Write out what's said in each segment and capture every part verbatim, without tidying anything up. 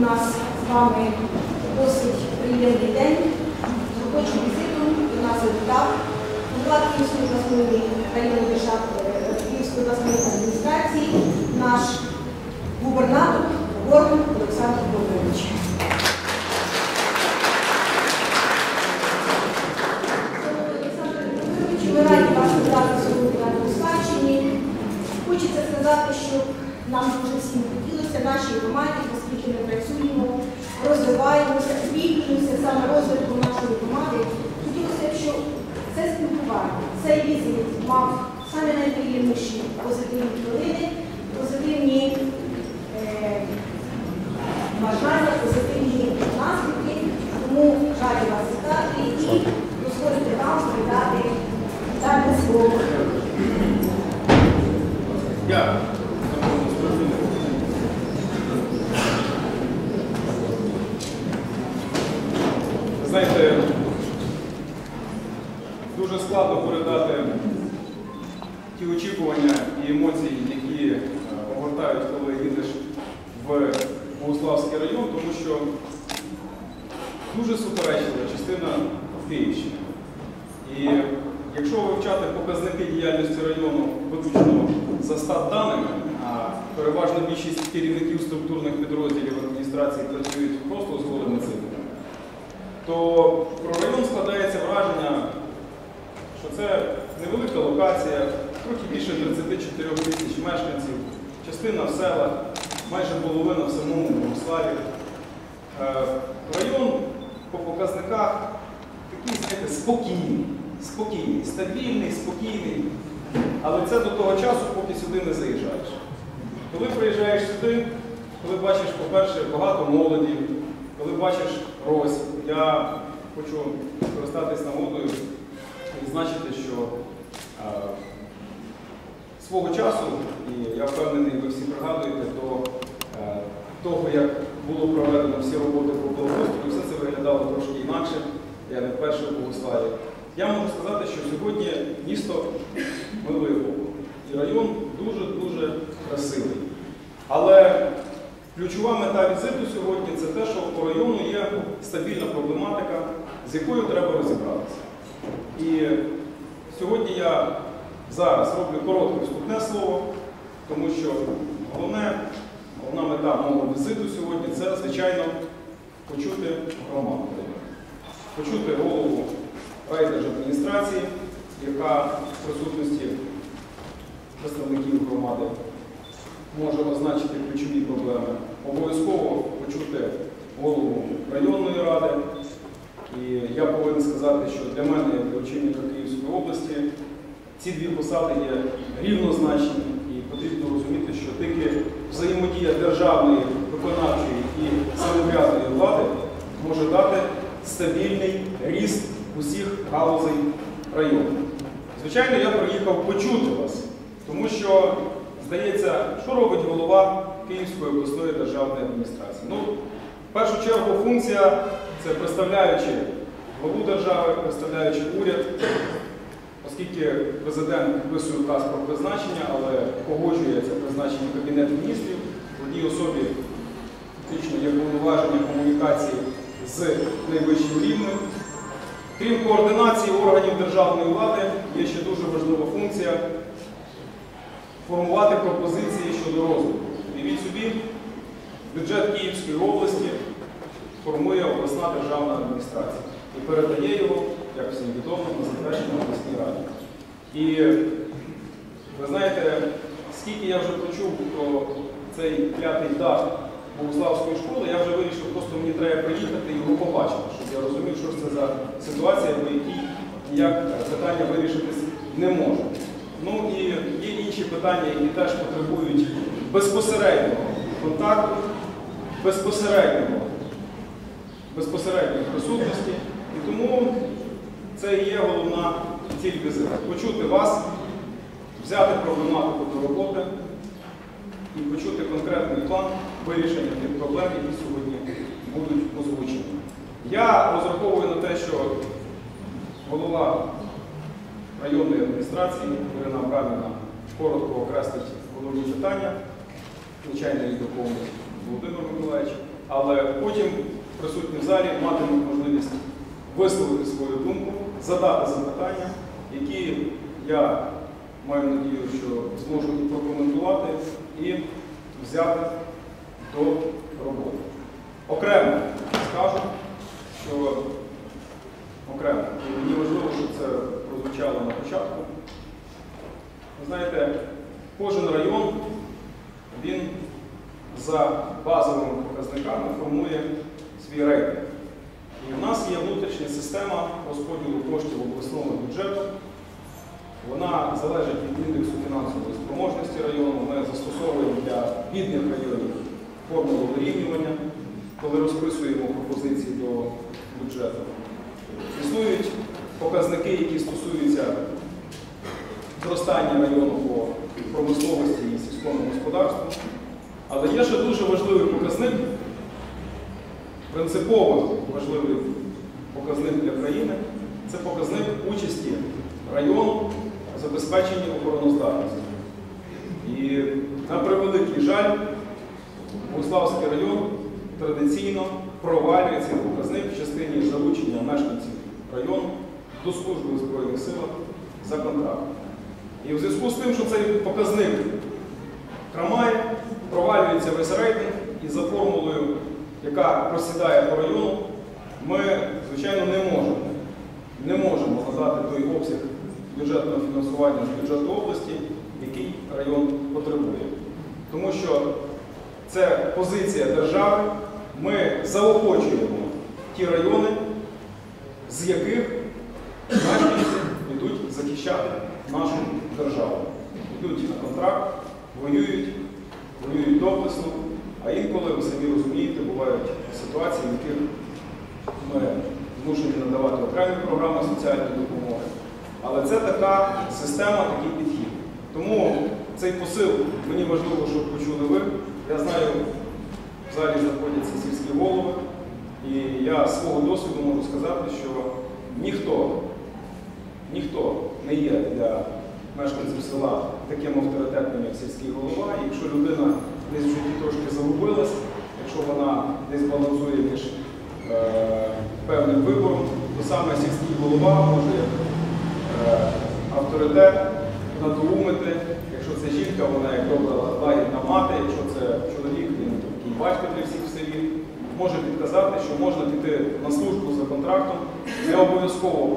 нас з вами досить приємний день. З робочим візитом до нас завітав голова Київської обласної районної державної Київської обласної адміністрації, наш губернатор Горган Олександр Павлович. Олександр Павлович, ми раді вас вітати сьогодні на Спадщині. Хочеться сказати, що нам дуже всім хотілося в нашій громаді, оскільки ми працюємо, розвиваємося, спілкуємося саме розвитком нашої громади. Хотілося б, щоб це спілкування, цей візит мав саме найприємніші позитивні хвилини, позитивні е, бажання, позитивні наслідки. Тому раді вас вітати і дозвольте вам передати дане слово. Дякую. Знаєте, дуже складно передати ті очікування і емоції, які огортають, коли їдеш в Богуславський район, тому що дуже суперечлива частина Київщини. І якщо вивчати показники діяльності району виключно за статданими, а переважна більшість керівників структурних підрозділів адміністрації працюють просто з голими цифрами, то про район складається враження, що це невелика локація, трохи більше тридцяти чотирьох тисяч мешканців, частина в селах, майже половина в самому Богуславі. Район по показниках такий, знаєте, спокійний, спокійний, стабільний, спокійний, але це до того часу, поки сюди не заїжджаєш. Коли приїжджаєш сюди, коли бачиш, по-перше, багато молоді, коли бачиш розвиток, я хочу скористатись нагодою і відзначити, що а, свого часу, і я впевнений, ви всі пригадуєте, до а, того, як було проведено всі роботи по благоустрою, все це виглядало трошки інакше, я не вперше в Богуславі. Я можу сказати, що сьогодні місто милує око. І район дуже-дуже красивий. Але ключова мета візиту сьогодні – це те, що по району є стабільна проблематика, з якою треба розібратися. І сьогодні я зараз роблю коротке вступне слово, тому що головне, головна мета мого візиту сьогодні – це, звичайно, почути громаду. Почути голову райдержадміністрації, яка в присутності представників громади може означити ключові проблеми. Обов'язково почути голову районної ради. І я повинен сказати, що для мене, як для очільника Київської області, ці дві посади є рівнозначні. І потрібно розуміти, що тільки взаємодія державної, виконавчої і самоврядної влади може дати стабільний ріст усіх галузей району. Звичайно, я приїхав почути вас, тому що, здається, що робить голова Київської обласної державної адміністрації? Ну, в першу чергу функція – це представляючи главу держави, представляючи уряд, оскільки президент підписує указ про призначення, але погоджує це призначення Кабінету міністрів, в одній особі фактично є повноваження комунікації з найвищим рівнем. Крім координації органів державної влади, є ще дуже важлива функція формувати пропозиції щодо розвитку. Уявіть собі, бюджет Київської області формує обласна державна адміністрація і передає його, як всім відомо, на затвердження обласній раді. І ви знаєте, скільки я вже почув про цей п'ятий дах Богуславської школи, я вже вирішив, просто мені треба приїхати і його побачити, щоб я розумів, що це за ситуація, по якій ніяк питання вирішитись не може. Ну і є інші питання, які теж потребують безпосереднього контакту, безпосереднього, безпосередньої присутності. І тому це і є головна ціль візиту. Почути вас, взяти проблематику до роботи і почути конкретний план вирішення тих проблем, які сьогодні будуть озвучені. Я розраховую на те, що голова районної адміністрації Ірина Абрамівна коротко окреслить головні питання, звичайно, її доповнить Володимир Миколаївич. але потім присутні в залі матимуть можливість висловити свою думку, задати запитання, які я маю надію, що зможу і прокоментувати, і взяти до роботи. Окремо скажу, що окремо, і мені важливо, щоб це прозвучало на початку. Ви знаєте, кожен район, він за базовими показниками формує свій рейтинг. І в нас є внутрішня система розподілу коштів обласного бюджету. Вона залежить від індексу фінансової спроможності району. Ми застосовуємо для бідних районів формулу вирівнювання, коли розписуємо пропозиції до бюджету. Існують показники, які стосуються зростання району по промисловості і сільському господарству. Але є ще дуже важливий показник, принципово важливий показник для країни – це показник участі району в забезпеченні обороноздатності. І на превеликий жаль, Богуславський район традиційно провалює цей показник в частині залучення мешканців району до служби у Збройних силах за контрактом. І в зв'язку з тим, що цей показник хромає, провалюється весь рейтинг, і за формулою, яка просідає по району, ми, звичайно, не можемо, не можемо надати той обсяг бюджетного фінансування з бюджету області, який район потребує. Тому що це позиція держави, ми заохочуємо ті райони, з яких мешканці йдуть захищати нашу державу. Йдуть на контракт, воюють, воюють доблесно, а інколи, ви самі розумієте, бувають ситуації, в яких ми змушені надавати окремі програми соціальної допомоги. Але це така система, такий підхід. Тому цей посил мені важливо, щоб почули ви. Я знаю, в залі знаходяться сільські голови, і я з свого досвіду можу сказати, що ніхто, ніхто не є для мешканців села таким авторитетним, як сільський голова. І якщо людина десь в житті трошки загубилась, якщо вона десь балансує між е, певним вибором, то саме сільський голова може як е, авторитет надоумити. Якщо це жінка, вона як добра лагідна мати, якщо це чоловік, він такий батько для всіх в селі, може підказати, що можна піти на службу за контрактом, не обов'язково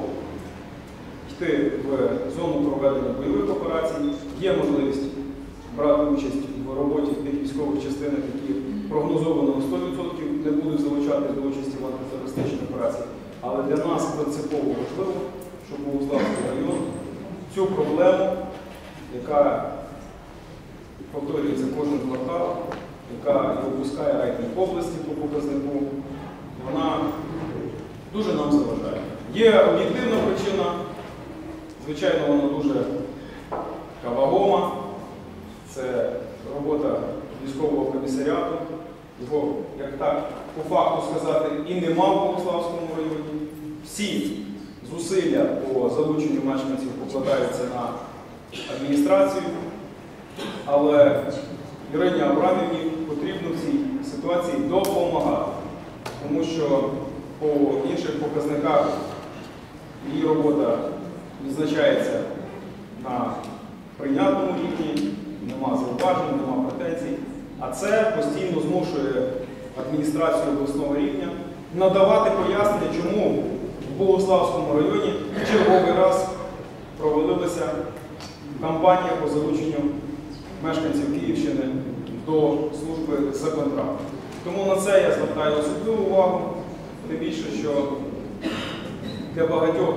йти в зону проведення бойових операцій, є можливість брати участь в роботі в тих військових частинах, які прогнозовано на сто відсотків не будуть залучатись до участі в антитерористичних операціях. Але для нас принципово важливо, щоб Богуславський район цю проблему, яка повторюється кожен квартал, яка і опускає рейтинг області по показнику, вона дуже нам заважає. Є об'єктивна причина, звичайно, вона дуже така вагома. Це робота військового комісаріату. Його, як так, по факту сказати, і нема в Богуславському районі. Всі зусилля по залученню мешканців покладаються на адміністрацію, але Ірині Абрамівні потрібно в цій ситуації допомагати, тому що по інших показниках її робота відзначається на прийнятному рівні, нема зауважень, нема претензій, а це постійно змушує адміністрацію обласного рівня надавати пояснення, чому в Богуславському районі в черговий раз провалилася кампанія по залученню мешканців Київщини до служби за контрактом. Тому на це я звертаю особливу увагу, тим більше, що для багатьох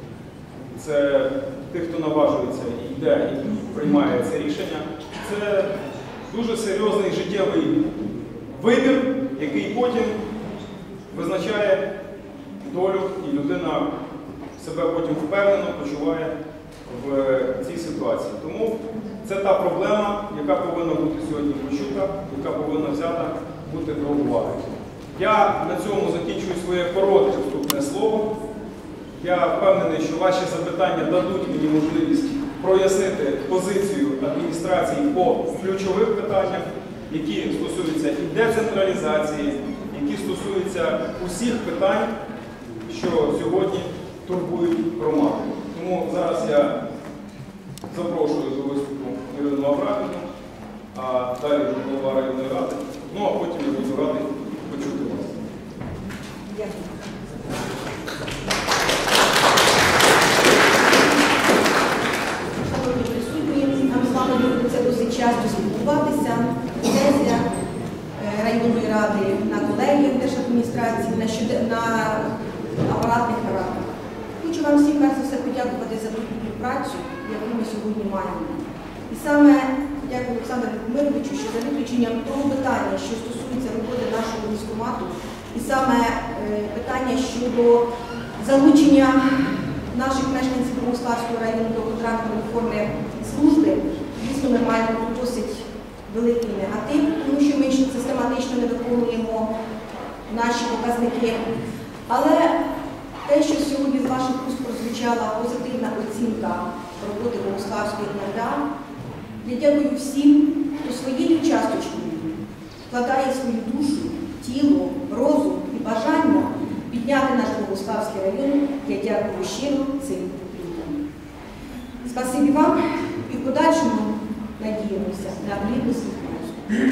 це тих, хто наважується і йде, і приймає це рішення, це дуже серйозний життєвий вибір, який потім визначає долю, і людина себе потім впевнено почуває в цій ситуації. Тому це та проблема, яка повинна бути сьогодні почута, яка повинна взята бути до уваги. Я на цьому закінчую своє коротке вступне слово. Я впевнений, що ваші запитання дадуть мені можливість прояснити позицію адміністрації по ключових питаннях. які стосуються і децентралізації, які стосуються усіх питань, що сьогодні турбують громаду. Тому зараз я запрошую до виступу Ірину Авраменко, а далі вже голова районної ради. Ну а потім я буду радий почути вас. Дякую. Шановні присутні, нам з вами доводиться досить часто спілкуватися. Сесія е, районної ради, на колегіях держадміністрації, на, щодо- на апаратних радах. Хочу вам всім перш за все подякувати за ту співпрацю, яку ми сьогодні маємо. І саме дякую Олександру Мировичу, що за виключенням того питання, що стосується роботи нашого військкомату, і саме е, питання щодо залучення наших мешканців Богуславського району до контрактної форми служби, дійсно ми маємо досить великий негатив, тому що ми систематично не виконуємо наші показники. Але те, що сьогодні з ваших уст прозвучала позитивна оцінка роботи Богуславської ен ер да, я дякую всім, хто своєю часточкою вкладає свою душу, тіло, розум і бажання підняти наш Богуславський район. Я дякую щиро цим людям. Спасибі вам і в подальшому надіємося на плідну співпрацю.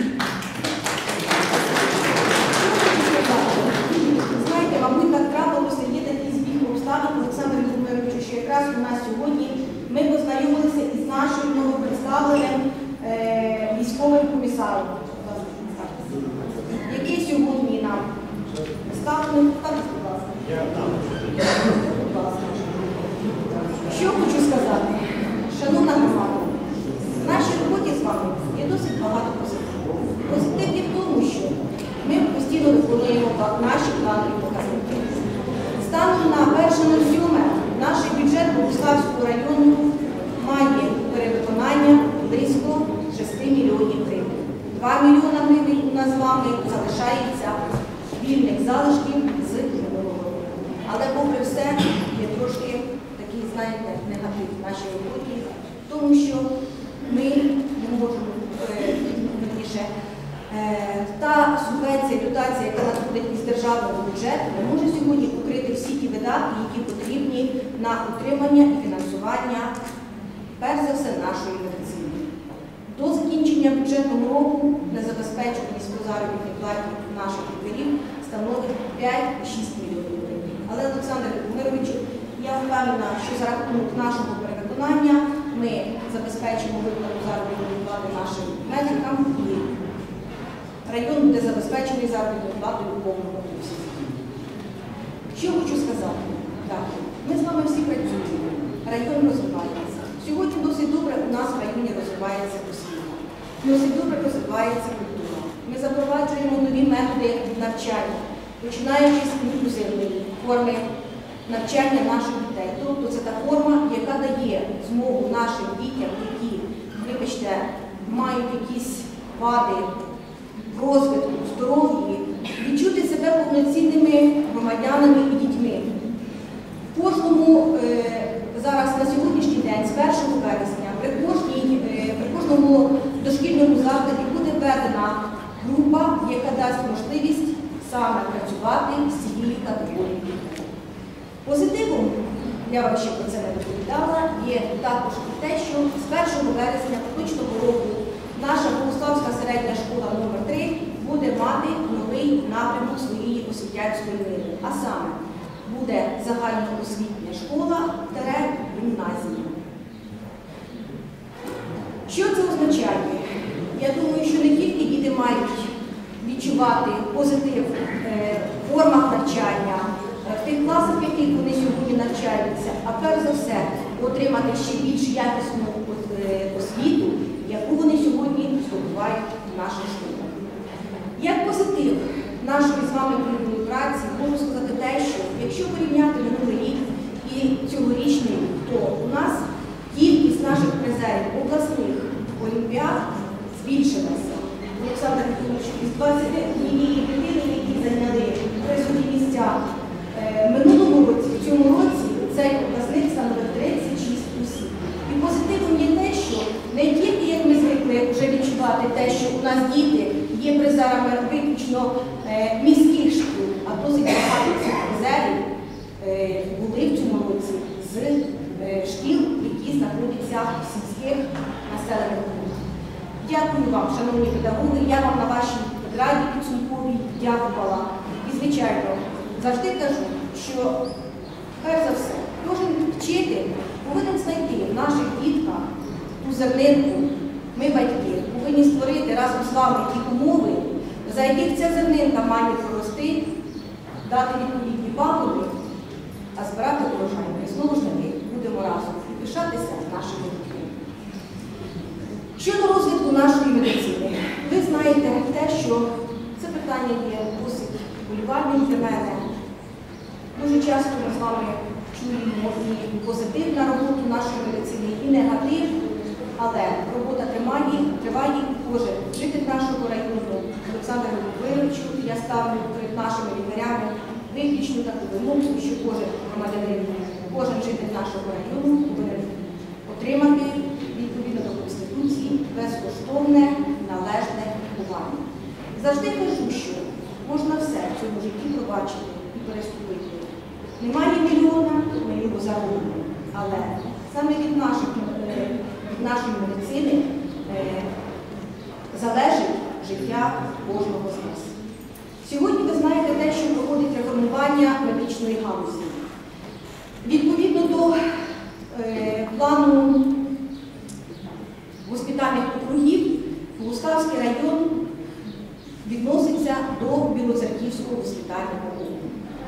Знаєте, мабуть, так трапилося, є такий збіг обставин, Олександр Володимирович, що якраз у нас сьогодні ми познайомилися із нашим новопредставленим е, військовим комісаром, який сьогодні нам представлений. Так, будь ласка. Будь ласка. Що хочу сказати? Шановна громада, в нашій роботі з вами є досить багато позитиву. Позитив є в тому, що ми постійно виконуємо наші планові показники. Станом на перше сьоме наш бюджет Богуславського району має перевиконання близько шести мільйонів гривень. два мільйони гривень у нас з вами залишається вільних залишків з минулого року. Але попри все є трошки такий, знаєте, негатив в нашій роботі, тому що ми не можемо, верніше, та субвенція, дотація, яка надходить із державного бюджету, не може сьогодні покрити всі ті видатки, які потрібні на утримання і фінансування, перш за все, нашої медицини. До закінчення бюджетного року незабезпеченість по заробітній платі наших лікарів становить п'ять-шість мільйонів гривень. Але, Олександр Володимирович, я впевнена, що за рахунок нашого перевиконання ми забезпечимо виплату заробітної плати нашим медикам і район буде забезпечений заробітною платою у повному обсязі. Що хочу сказати? Так, ми з вами всі працюємо, район розвивається. Сьогодні досить добре у нас в районі розвивається освіта, досить добре розвивається культура. Ми запроваджуємо нові методи навчання, починаючи з інклюзивної форми навчання наших дітей. Тобто це та форма, яка дає змогу нашим дітям, які, вибачте, мають якісь вади в розвитку, в здоров'ї, відчути себе повноцінними громадянами і дітьми. В кожному, е, зараз на сьогоднішній день, з першого вересня, при, кожній, е, при кожному дошкільному закладі буде введена група, яка дасть можливість саме працювати з цією категорією. Позитивом, я вам ще про це не доповідала, є також і те, що з першого вересня поточного року наша Богуславська середня школа номер три буде мати новий напрямок своєї освітянської мири. А саме, буде загальноосвітня школа тере гімназія. Що це означає? Я думаю, що не тільки діти мають відчувати позитив в формах навчання, в тих класах, в яких вони сьогодні навчаються, а перш за все отримати ще більш якісну освіту, яку вони сьогодні здобувають в наших школах. Як позитив нашої з вами плідної праці, можу сказати те, що якщо порівняти минулий рік і цьогорічний рік, то у нас кількість наших призерів обласних олімпіад збільшилася. Олександр Петрович, із двадцяти однієї дитини, які зайняли призові місця в минулому році, в цьому році цей показник становив тридцять шість осіб. І позитивом є те, що не тільки, як ми звикли, вже відчувати те, що у нас діти є призерами виключно е, міських шкіл, а досить багато цих призерів е, були в цьому році з е, шкіл, які знаходяться в сільських населених пунктах. Дякую вам, шановні педагоги, я вам на вашій раді підсумковій дякувала. І, звичайно, завжди кажу, що, перш за все, кожен вчитель повинен знайти в наших дітках ту зернинку. Ми, батьки, повинні створити разом з вами ті умови, за яких ця зернинка має прорости, дати відповідні пагони, а збирати урожай. Ми знову ж таки будемо разом і пишатися нашими дітьми. Щодо розвитку нашої медицини, ви знаєте те, що це питання є досить болівальним для мене. Дуже часто ми з вами чуємо і позитив на роботу нашої медицини, і негатив, але робота триває, триває і кожен житель нашого району, Олександр Володимирович, я ставлю перед нашими лікарями виключно таку вимогу, що кожен громадянин, кожен житель нашого району повинен отримати відповідно до Конституції безкоштовне належне лікування. Завжди кажу, що можна все в цьому житті пробачити і переступити. Немає мільйона, ми його заробимо. Але саме від, наших, від нашої медицини е, залежить життя кожного з нас. Сьогодні ви знаєте те, що проходить реформування медичної галузі. Відповідно до е, плану госпітальних округів, Богуславський район відноситься до Білоцерківського госпітального округу.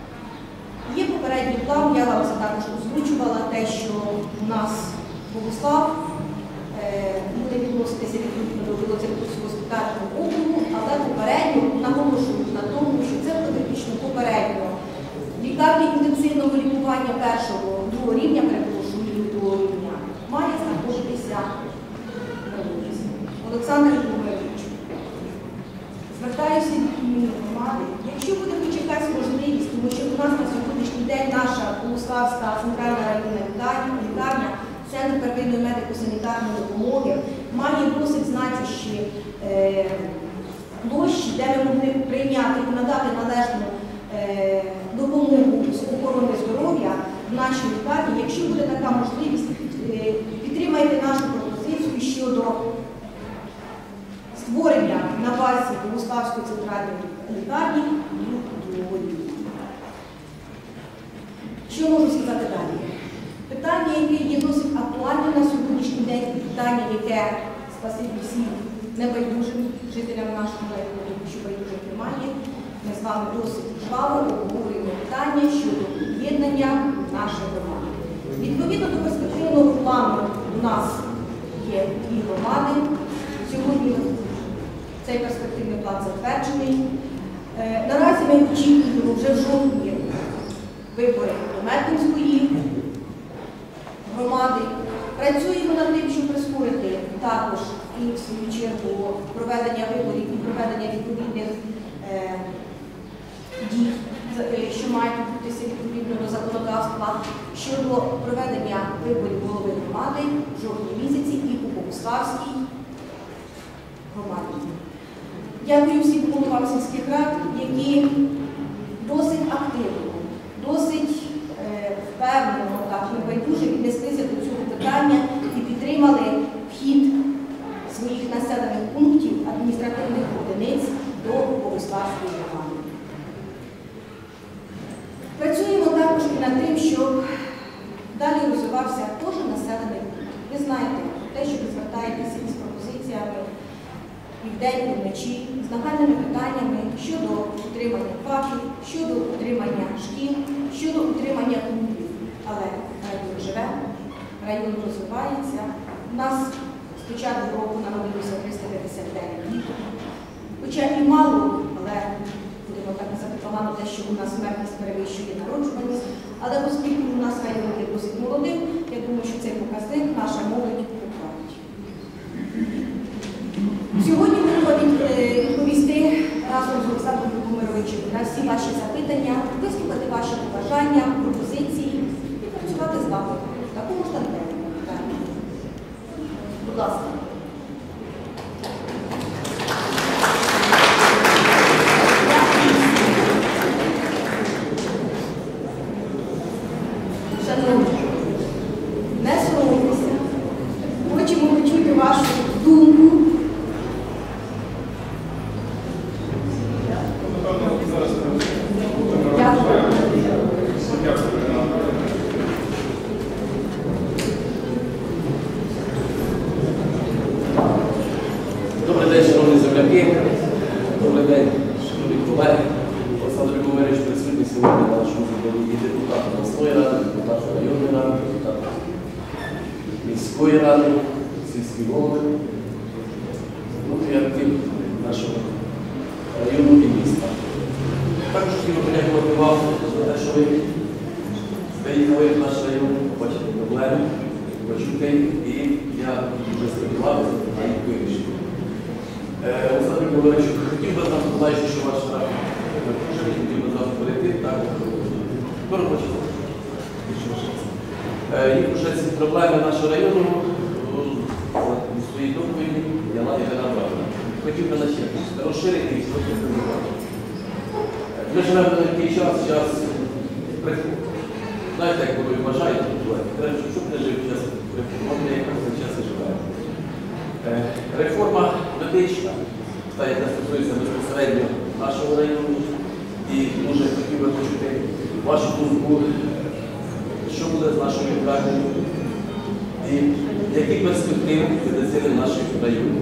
Є попередній план, я вам це також озвучувала, те, що у нас Богуслав е, буде відноситися відповідно до Білоцерківського госпітального округу, але попередньо наголошую на тому, що це фактично попередньо. Лікарні інтенсивного лікування першого, другого рівня, перепрошую, другого рівня, має знаходитися на вулиці. Олександр Володимирович, звертаюся до імені громади. Якщо буде хоч якась можливість, тому що у нас на сьогоднішній день наша Богуславська центральна районна лікарня, Центр первинної медико-санітарної допомоги, має досить значущі е, площі, де ми могли прийняти і надати належну е, допомогу з охорони здоров'я в нашій лікарні. Якщо буде така можливість, е, підтримайте нашу пропозицію щодо створення на базі Богуславської центральної лікарні другого рівня. Що можу сказати далі? Питання, яке є досить актуальним на сьогоднішній день, питання, яке спасибі всім небайдужим жителям нашого району, що байдужих немає, ми з вами досить жваво обговорюємо питання щодо об'єднання нашої громади. Відповідно до перспективного плану у нас є дві громади. Сьогодні цей перспективний план затверджений. Е, наразі ми очікуємо вже в жовтні вибори до Медвинської громади. Працюємо над тим, щоб прискорити також і в свою чергу проведення виборів і проведення відповідних е, дій, що мають відбутися відповідно до законодавства щодо проведення виборів голови громади в жовтні місяці і у Богуславській громаді. Дякую всім головам сільських рад, які досить активно, досить е, впевнено, так, небайдуже віднеслися до цього питання і підтримали вхід своїх населених пунктів адміністративних одиниць до Богуславської громади. Працюємо також і над тим, щоб далі розвивався кожен населений пункт. Ви знаєте, те, що ви звертаєтеся із пропозиціями і вдень, і вночі, з нагальними питаннями щодо утримання фахів, щодо утримання шкіл, щодо утримання клубів. Але район живе, район розвивається. У нас з початку року народилося триста п'ятдесят дев'ять діток. Хоча і мало, але будемо так казати погано те, що у нас смертність перевищує народжуваність. Але оскільки у нас район є досить молодим, я думаю, що цей показник наша молодь поправить. Сьогодні треба відповісти разом з Олександром Володимировичем на всі ваші запитання, вислухати ваші побажання, пропозиції і працювати з вами в такому ж тандемі. Будь ласка. Добрий день, шановні колеги. Олександр Любомирович присутній сьогодні на нашому заданні і депутат обласної ради, депутат районної ради, депутат міської ради, сільські голови, внутрішній актив нашого району і міста. Також хотів би подякувати вам за те, що ви приїхали в наш район, побачити проблеми, почути, і я дуже сподіваюся на їх вирішення. Олександр Любомирович, хотів би там побачити, що ваш район хотів би зразу перейти, так, до робочого. Їх вже ці проблеми нашого району у своїй доповіді я навіть не набрав. Хотів би на ще розширити і хотів би набрати. Ми живемо на такий час, час реформ. Знаєте, як ви вважаєте, треба, щоб не жив час реформ, ми якраз цей час і живемо. Реформа медична, та яка стосується безпосередньо нашого району, і дуже хотів би почути вашу думку, що буде з нашою лікарнею і які перспективи медицини в нашому районі.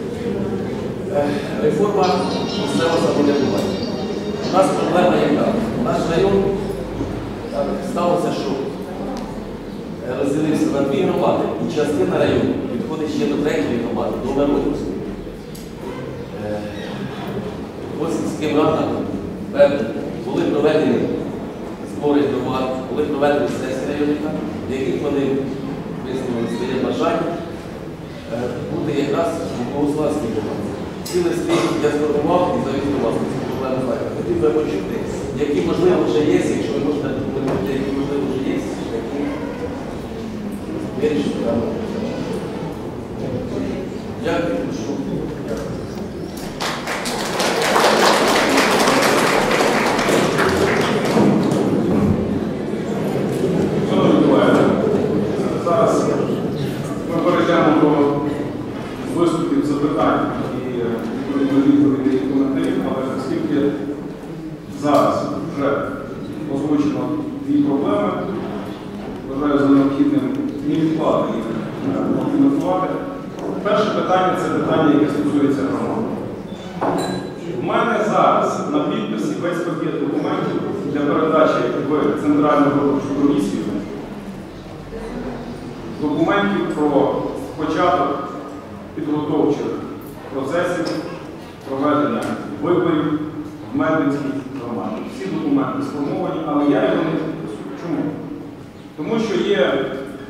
Реформа місцевого самоврядування. У нас проблема яка? Наш район так сталося, що розділився на дві громади, і частина району підходить ще до третьої громади, до Миронівської. Ось сільським радам були проведені збори громад, були проведені сесії районника, в яких вони висловили своє бажання бути якраз у Богославській громаді. Ці листи я сформував і завів до вас на цю проблему знаю. Хотів би почути, які можливо вже є, якщо ви можете допомогти, які можливо вже є, які вирішити дану. Дякую, прошу. Шановні колеги, зараз ми перейдемо до виступів, запитань і відповідей і коментарів, але оскільки зараз вже озвучено дві проблеми, вважаю за необхідним невідкладно їх коментувати. Перше питання – це питання, яке стосується громади. У мене зараз на підписі весь пакет документів для передачі в Центральну виборчу комісію документів про початок підготовчих процесів проведення виборів в Медвинській громаді. Всі документи сформовані, але я його не підписую. Чому? Тому що є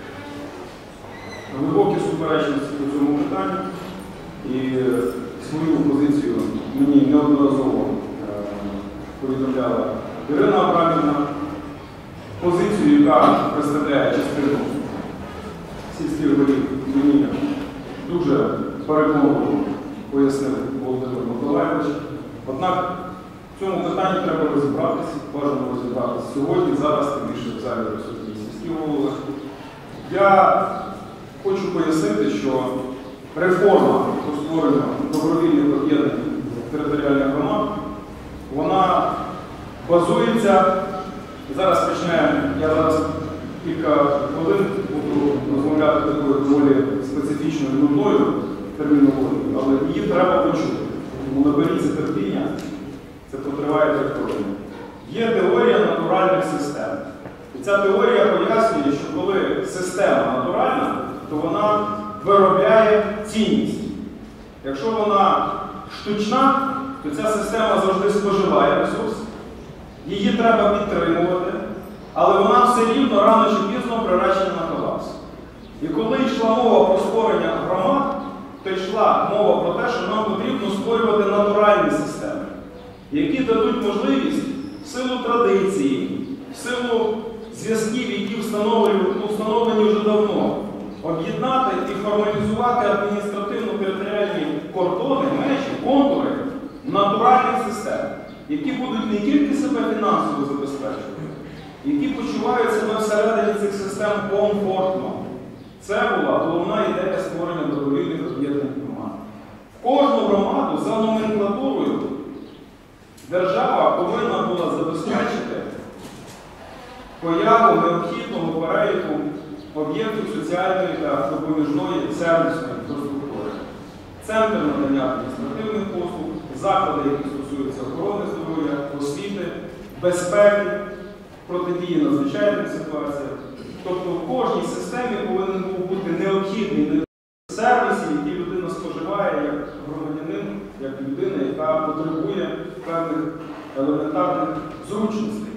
глибокі суперечності по цьому питанню, і свою позицію мені неодноразово повідомляла Ірина Абрамівна, позицію, яка представляє частину сільських голів, мені дуже переконливо пояснив Володимир Миколайович. Однак в цьому питанні треба розібратися, бажано розібратися сьогодні, зараз, тим більше в залі присутні сільські голови. Я хочу пояснити, що реформа по створенню добровільних об'єднань територіальних громад, вона базується, зараз почне, я зараз кілька хвилин буду розмовляти такою доволі специфічною нудною термінологією, але її треба почути. Тому наберіться терпіння, це потриває три хвилини. Є теорія натуральних систем. І ця теорія пояснює, що коли система натуральна, то вона виробляє цінність. Якщо вона штучна, то ця система завжди споживає ресурс, її треба підтримувати, але вона все рівно рано чи пізно приречена на колапс. І коли йшла мова про створення громад, то йшла мова про те, що нам потрібно створювати натуральні системи, які дадуть можливість в силу традиції, в силу зв'язків, які встановлені вже давно, об'єднати і формалізувати адміністративно-територіальні кордони, межі, контури натуральних систем, які будуть не тільки себе фінансово забезпечувати, які почувають себе всередині цих систем комфортно. Це була головна ідея створення добровільних об'єднаних громад. В кожну громаду за номенклатурою держава повинна була забезпечити появу необхідного переліку об'єктів соціальної та допоміжної сервісної інфраструктури. Центр надання адміністративних послуг, заклади, які стосуються охорони здоров'я, освіти, безпеки, протидії надзвичайним ситуаціям. Тобто в кожній системі повинен був бути необхідний сервіс, який людина споживає як громадянин, як людина, яка потребує певних елементарних зручностей.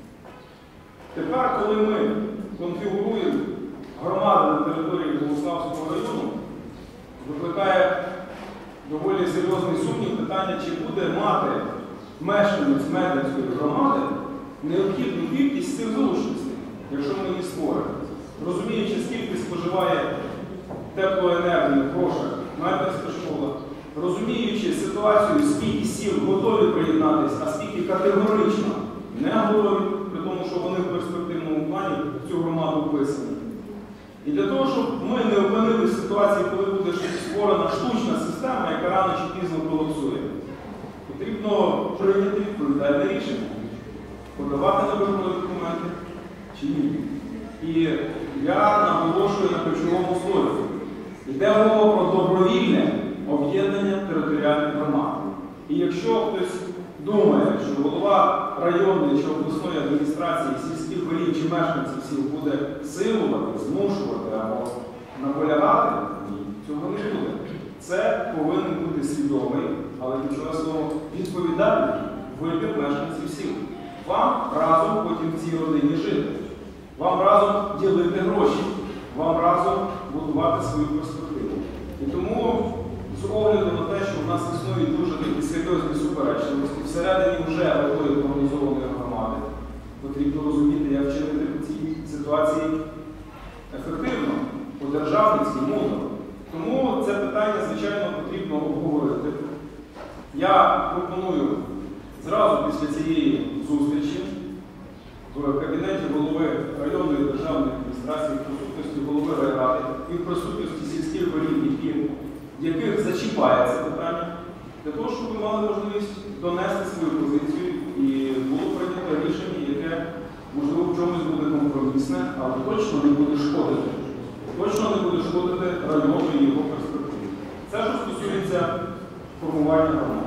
Тепер, коли ми конфігуруємо громади на території Богуславського району, викликає доволі серйозний сумнів питання, чи буде мати мешканець Медвинської громади необхідну кількість цих зручностей, якщо ми її створимо. Розуміючи, скільки споживає теплоенергії в грошах Медвинська школа, розуміючи ситуацію, скільки сіл готові приєднатися, а скільки категорично не готові, при тому, що вони в перспективному плані в цю громаду вписані. І для того, щоб ми не опинилися в ситуації, коли буде створена штучна система, яка рано чи пізно колапсує, потрібно прийняти відповідальне рішення. Подавати на виборні документи чи ні. І я наголошую на ключовому слові. Йде мова про добровільне об'єднання територіальних громад. І якщо хтось думає, що голова районної чи обласної адміністрації сільських голів чи мешканців сіл буде силувати, змушувати або наполягати, ні, цього не буде. Це повинен бути свідомий, але ключове слово відповідальний вибір мешканців сіл. Вам разом потім в цій родині жити. Вам разом ділити гроші. Вам разом будувати свою перспективу. І тому, з огляду на те, що в нас існують дуже такі серйозні суперечливості, всередині вже готові організованої громади, потрібно розуміти, як вчинити в цій ситуації ефективно, по-державницьки, мудро. Тому це питання, звичайно, потрібно обговорити. Я пропоную зразу після цієї зустрічі в кабінеті голови районної державної адміністрації, в присутності голови райради і в присутності сільських голів, яких зачіпає це питання, для того, щоб ви мали можливість донести свою позицію і було прийнято рішення, яке, можливо, в чомусь буде компромісне, але точно не буде шкодити. Точно не буде шкодити району і його перспективі. Це, що стосується формування громади.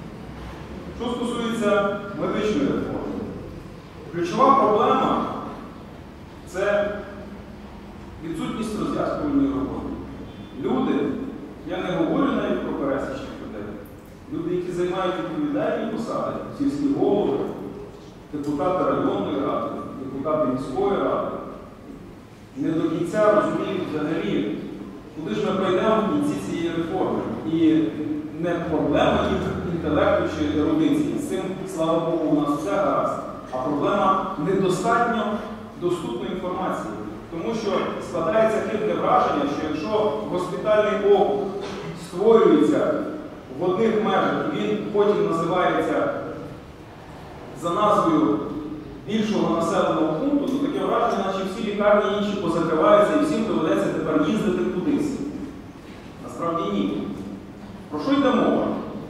Що стосується медичної реформи, ключова проблема – це відсутність роз'яснювальної роботи. Люди, я не говорю навіть про пересічних людей, люди, які займають відповідальні посади, сільські голови, депутати районної ради, депутати міської ради, не до кінця розуміють взагалі, куди ж ми пройдемо в кінці цієї реформи. І не проблема їх інтелекту чи ерудиції. З цим, слава Богу, у нас все гаразд. А проблема недостатньо доступної інформації. Тому що складається хибне враження, що якщо госпітальний округ створюється в одних межах, і він потім називається за назвою більшого населеного пункту, то таке враження, наче всі лікарні інші позакриваються і всім доведеться тепер їздити кудись. Насправді ні. Про що йде мова?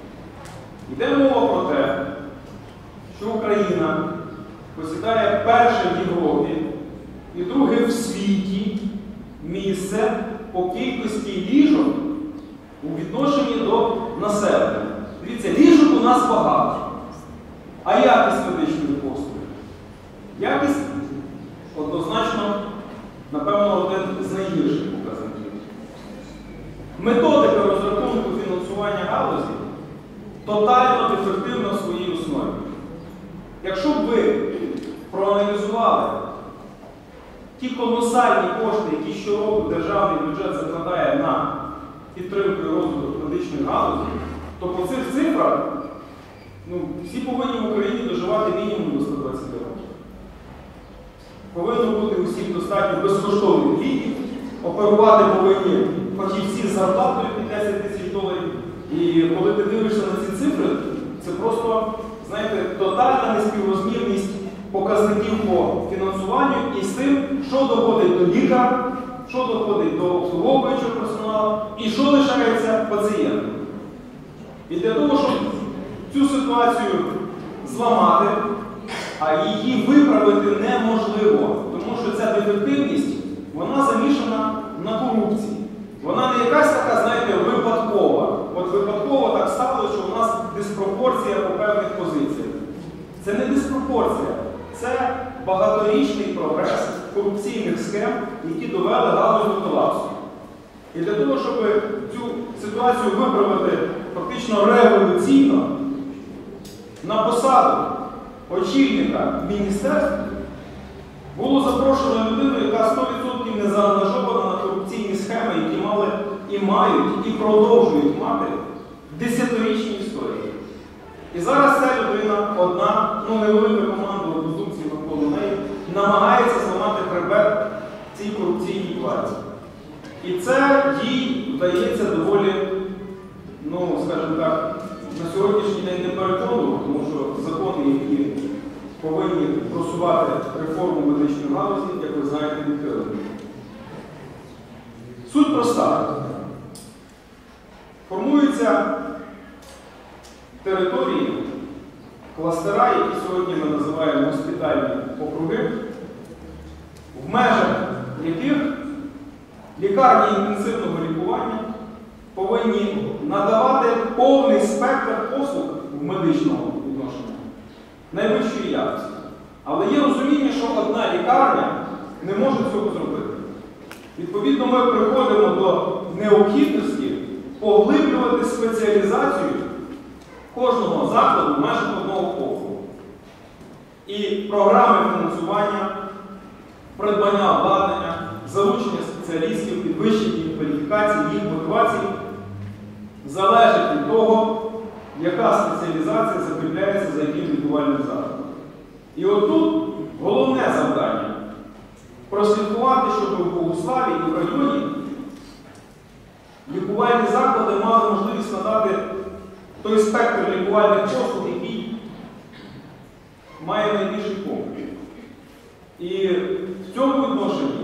Йде мова про те, що Україна посідає перше в Європі і друге в світі місце по кількості ліжок у відношенні до населення. Дивіться, ліжок у нас багато. А якість медичної послуги? Якість однозначно, напевно, один з найгірших показників. Методика розрахунку фінансування галузі тотально дефективна в своїй основі. Якщо б ви проаналізували ті колосальні кошти, які щороку державний бюджет закладає на підтримку і розвиток медичної галузі, то по цих цифрах ну, всі повинні в Україні доживати мінімум до ста двадцяти років. Повинно бути усіх достатньо безкоштовних ліків, оперувати повинні фахівці з зарплатою під десять тисяч доларів. І коли ти дивишся на ці цифри, це просто, знаєте, тотальна неспіврозмірність показників по фінансуванню і з тим, що доходить до лікаря, що доходить до обслуговуючого персоналу і що лишається пацієнтам. І для того, щоб цю ситуацію зламати, а її виправити неможливо, тому що ця дефективність, вона замішана на корупції. Вона не якась така, знаєте, випадкова. От випадково так стало, що у нас диспропорція по певних позиціях. Це не диспропорція, це багаторічний прогрес корупційних схем, які довели галузь до колапсу. І для того, щоб цю ситуацію виправити фактично революційно, на посаду очільника міністерства було запрошено людину, яка сто відсотків не заангажована на корупційні схеми, які мали і мають, і продовжують мати десятирічні історії. І зараз ця людина, одна, ну невелика команда однодумців навколо неї, намагається зламати хребет цій корупційній владі. І це їй вдається доволі, ну, скажімо так, на сьогоднішній день не переконливо, тому що закони, які повинні просувати реформу медичної галузі, як ви знаєте, відхилені. Суть проста. Формуються території, кластера, які сьогодні ми називаємо госпітальні округи, в межах яких лікарні інтенсивного лікування повинні надавати повний спектр послуг в медичному відношенні найвищої якості. Але є розуміння, що одна лікарня не може цього зробити. Відповідно, ми приходимо до необхідності поглиблювати спеціалізацію кожного закладу в межах одного округу. І програми фінансування, придбання обладнання, залучення спеціалістів, підвищення їх кваліфікації, їх мотивації залежить від того, яка спеціалізація закріпляється за яким лікувальним закладом. І отут головне завдання – прослідкувати, щоб в Богуславі і в районі лікувальні заклади мали можливість надати той спектр лікувальних послуг, який має найбільший попит. І в цьому відношенні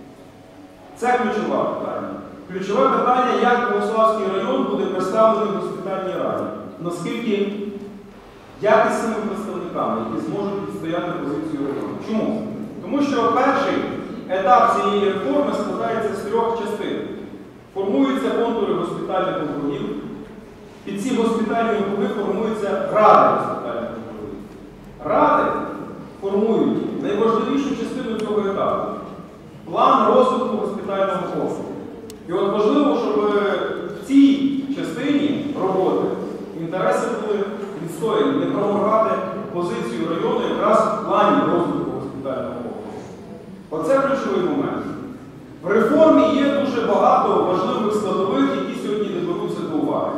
це ключове питання. Ключове питання, як Богуславський район буде представлений в госпітальній раді. Наскільки якісними представниками, які зможуть відстояти позицію району. Чому? Тому що перший етап цієї реформи складається з трьох частин. Формуються контури госпітальних округів, під ці госпітальні округи формуються ради госпітальних округів. Ради формують найважливішу частину цього етапу – план розвитку госпітального округу. І от важливо, щоб в цій частині роботи інтереси були відстояні, не проморгати позицію району якраз в плані розвитку госпітального округу. Оце ключовий момент. В реформі є дуже багато важливих складових, які сьогодні не беруться до уваги.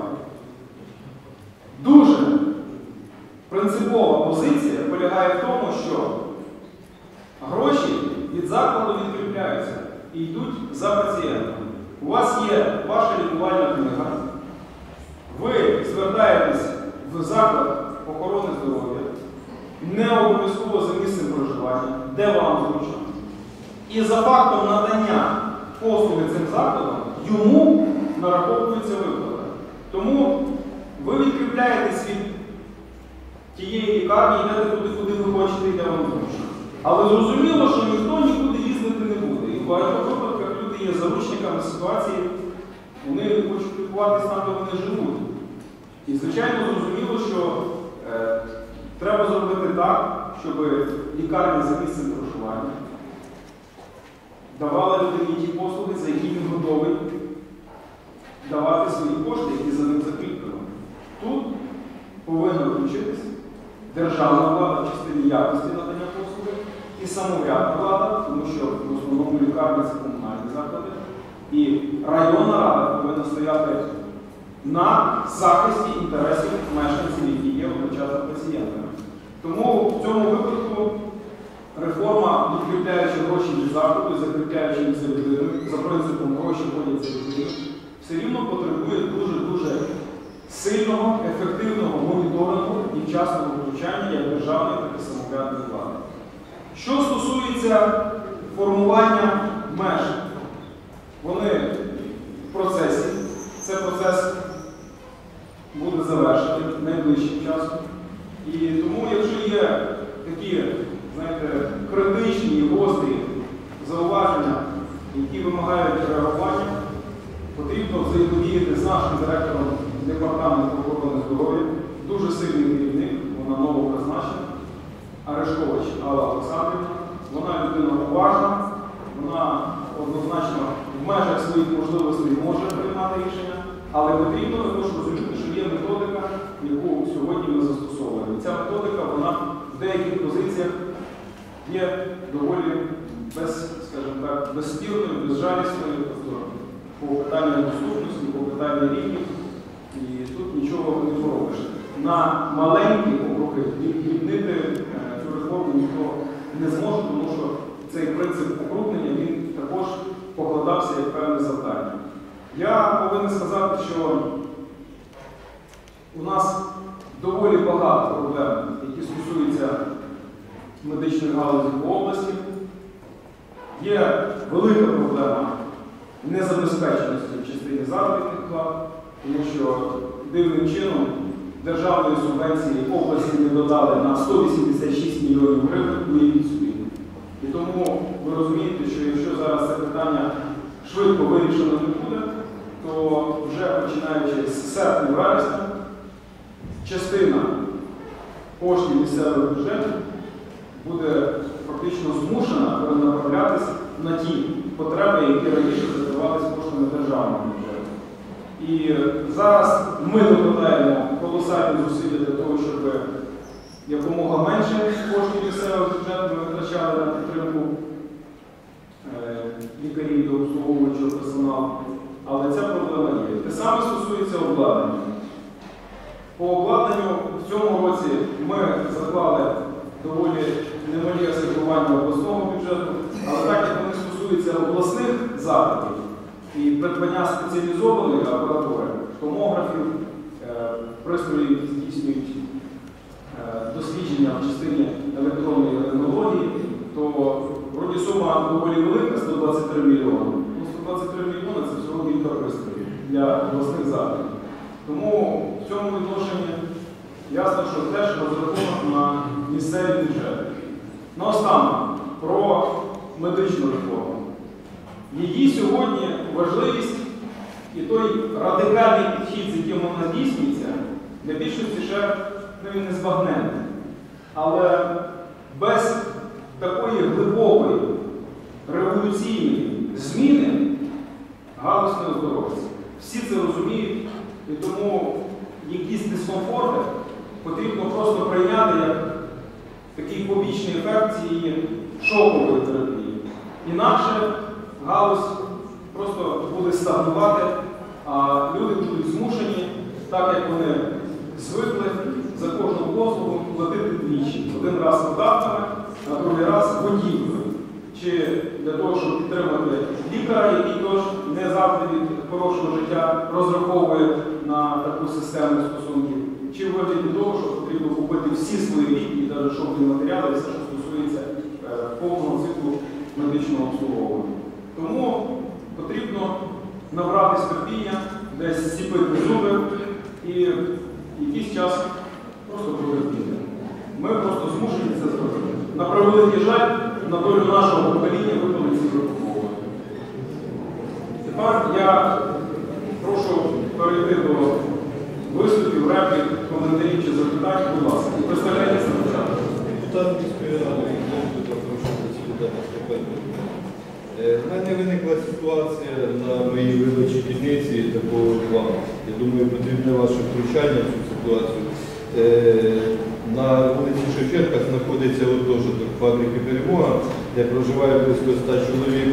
Дуже принципова позиція полягає в тому, що гроші від закладу відкріпляються і йдуть за пацієнтом. У вас є ваша лікувальна книга, ви звертаєтесь в заклад охорони здоров'я, не обов'язково за місцем проживання, де вам зручно. І за фактом надання послуги цим закладом, йому нараховується виплата. Тому ви відкріпляєтесь від тієї лікарні, йдете туди, куди ви хочете і де вам зручно. Але зрозуміло, що ніхто нікуди їздити не буде. І в багатьох випадках люди є заручниками ситуації, вони хочуть лікуватись там, де вони живуть. І, звичайно, зрозуміло, що е, треба зробити так, щоб лікарні за місцем проживання давали людині ті послуги, за які він готовий давати свої кошти, які за ним закріплені. Тут повинна включитися державна влада в частині якості надання послуги і самоврядна влада, тому що в основному лікарні це комунальні заклади, і районна рада повинна стояти на захисті інтересів мешканців, які є одночасно пацієнтами. Тому в цьому випадку реформа, відкріпляючи гроші від закладу, закріпляючи їх за людиною, за принципом гроші ходять за людиною, все рівно потребує дуже-дуже сильного, ефективного моніторингу і вчасного втручання як державної, так і самоврядної влади. Що стосується формування меж, вони в процесі. Це процес буде завершений найближчим часом. І тому, якщо є такі, знаєте, критичні і гострі зауваження, які вимагають реагування, потрібно взаємодіяти з нашим директором департаменту охорони здоров'я, дуже сильний керівник, вона новопризначена, Арешкович Алла Олександрівна. Вона людина уважна, вона однозначно в межах своїх можливостей може приймати рішення, але потрібно також розуміти, що є методика, яку сьогодні ми застосовуємо. І ця методика, вона в деяких позиціях є доволі без, скажімо так, безспірною, безжалісною, тобто по питанню доступності, по питанню рівнів, і тут нічого не поробиш. На маленькі округи відмінити цю реформу ніхто не зможе, тому що цей принцип округлення, він також покладався як певне завдання. Я повинен сказати, що у нас доволі багато проблем, які стосуються медичної галузі по області. Є велика проблема незабезпеченості в частині заробітних плат, тому що дивним чином державної субвенції області не додали на сто вісімдесят шість мільйонів гривень, уявіть собі. І тому ви розумієте, що якщо зараз це питання швидко вирішено не буде, то вже починаючи з серпня-вересня частина коштів місцевих бюджетів буде фактично змушена перенаправлятися на ті потреби, які раніше закривалися коштами державного бюджету. І зараз ми докладаємо колосальні зусилля для того, щоб якомога менше коштів місцевого бюджету ми витрачали на підтримку лікарів та обслуговуючого персоналу. Але ця проблема є. Те саме стосується обладнання. По обладнанню в цьому році ми заклали доволі немалі асигнування обласного бюджету, але так як вони стосуються обласних закладів і придбання спеціалізованої апаратури, томографів, пристроїв, які здійснюють дослідження в частині електронної рентгенології, то вроді сума доволі велика, сто двадцять три мільйони. Ну, сто двадцять три мільйони – це всього кілька пристроїв для обласних закладів. Тому в цьому відношенні ясно, що теж розрахунок на місцеві бюджети. Наостанок, про медичну реформу. Її сьогодні важливість і той радикальний підхід, з яким вона здійснюється, для більшості ще ну, він не збагнений. Але без такої глибокої революційної зміни галузь не оздоровиться. Всі це розуміють, і тому якісь дискомфорти потрібно просто прийняти як такий побічний ефект цієї шокової терапії. Інакше галузь просто буде стагнувати, а люди будуть змушені, так як вони звикли, за кожну послугу платити двічі. Один раз податками, а другий раз готівкою. Чи для того, щоб підтримати лікаря, який теж не завжди від хорошого життя розраховує на таку систему стосунків, чи в вигляді того, що потрібно купити всі свої ліки, і навіть шовні матеріали, все, що стосується е, повного циклу медичного обслуговування. Тому потрібно набратись терпіння, десь зціпити зуби і якийсь час просто потерпіти. Ми просто змушені це зробити. На превеликий жаль, на долю нашого покоління випали ці випробування. Тепер я прошу перейти до виступів, реплік, коментарів чи запитань, будь ласка. І представляйтеся на початку. Депутат міської ради, запрошую засідання Степенко. В мене виникла ситуація на моїй виборчій дільниці такого плану. Я думаю, потрібне ваше втручання в цю ситуацію. На вулиці Шевченка знаходиться гуртожиток фабрики «Перемога», де проживає близько ста чоловік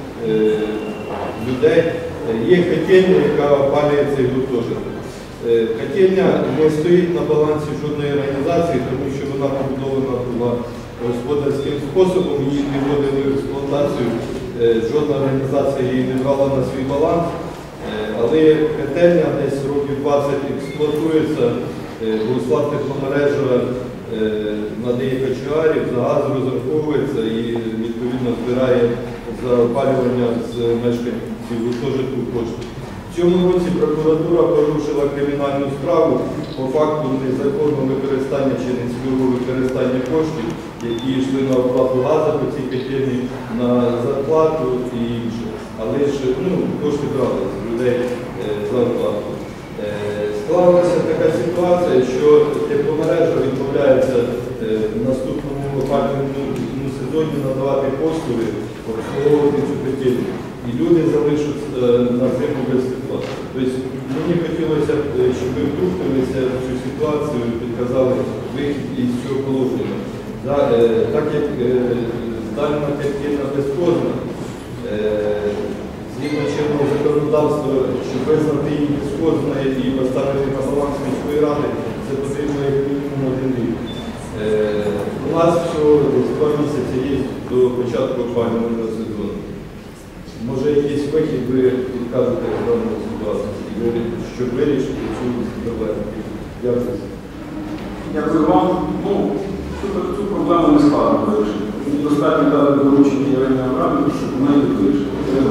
людей. Є котельня, яка опалює цей гуртожиток. Котельня не стоїть на балансі жодної організації, тому що вона побудована була господарським способом, її не вводили в експлуатацію, жодна організація її не брала на свій баланс. Але котельня десь років двадцять експлуатується, Богуслав тепломережа надає качуарів, за газ розраховується і відповідно збирає за опалювання з мешканців гуртожитку кошти. В цьому році прокуратура порушила кримінальну справу по факту незаконного використання чи нецільового використання коштів, які йшли на оплату газу по цій котельні, на зарплату і інше. але ж ну, кошти брали з людей е, зарплату. Е, склалася така ситуація, що тепломережа відмовляється е, в наступному опалювальному сезоні надавати послуги, обслуговувати цю котельню. І люди залишаться е, на зиму без тепла. Тобто мені хотілося б, щоб ви втрутилися в цю ситуацію, підказали вихід із цього положення. За, е, так як е, здальна котельня безкозна, е, згідно чинного законодавства, щоб визнати її безкозною і поставити на баланс міської ради, це потрібно як мінімум один рік. Е, у нас всього десь два місяці є до початку опалювального сезону. Може якийсь вихід ви підкажете в даному ситуації, щоб вирішити цю проблему. Дякую. Дякую вам. Ну, цю, цю проблему не складно вирішити. Мені достатньо дати доручення Ірині Абрамівні, щоб вона її вирішила.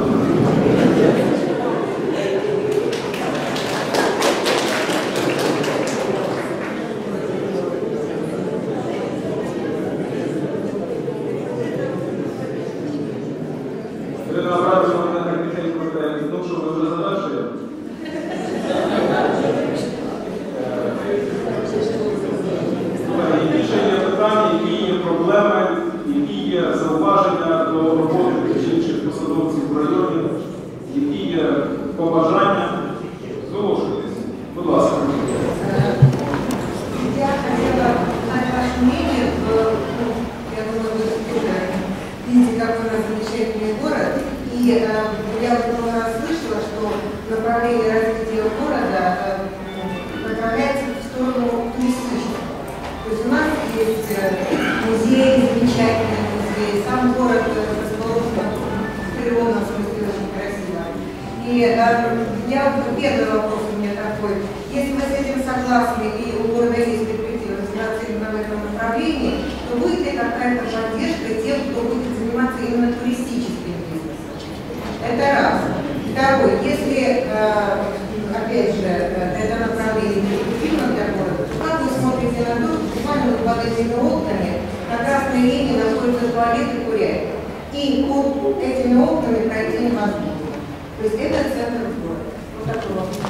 Ірина Абрамівна мене так тихенько питає, ну що, ви вже завершили? Які ще є питання, які є проблеми, які є зауваження до роботи тих чи інших посадовців в районі, які є побажання? Зголошуйтесь. Будь ласка. Я хотела узнать ваше мнение. Я думаю, вы тоже видите, какой у нас замечательный город. И э, я много раз слышала, что направление развития города э, направляется в сторону туристического. То есть у нас есть э, музеи, замечательные музеи, сам город э, расположен в природном смысле очень красиво. И э, я, первый вопрос у меня такой. Если вы с этим согласны и у города есть перспектива развиваться в этом направлении, то будет ли какая-то поддержка тем, кто будет заниматься именно туристическим бизнесом? Это раз. Второй. Если, э, опять же, это направление перспективно для города, как вы смотрите на то, что буквально под этими окнами на красной линии находятся туалеты и курятник? И под этими окнами пройти невозможно. То есть это центр города. Вот такой вопрос.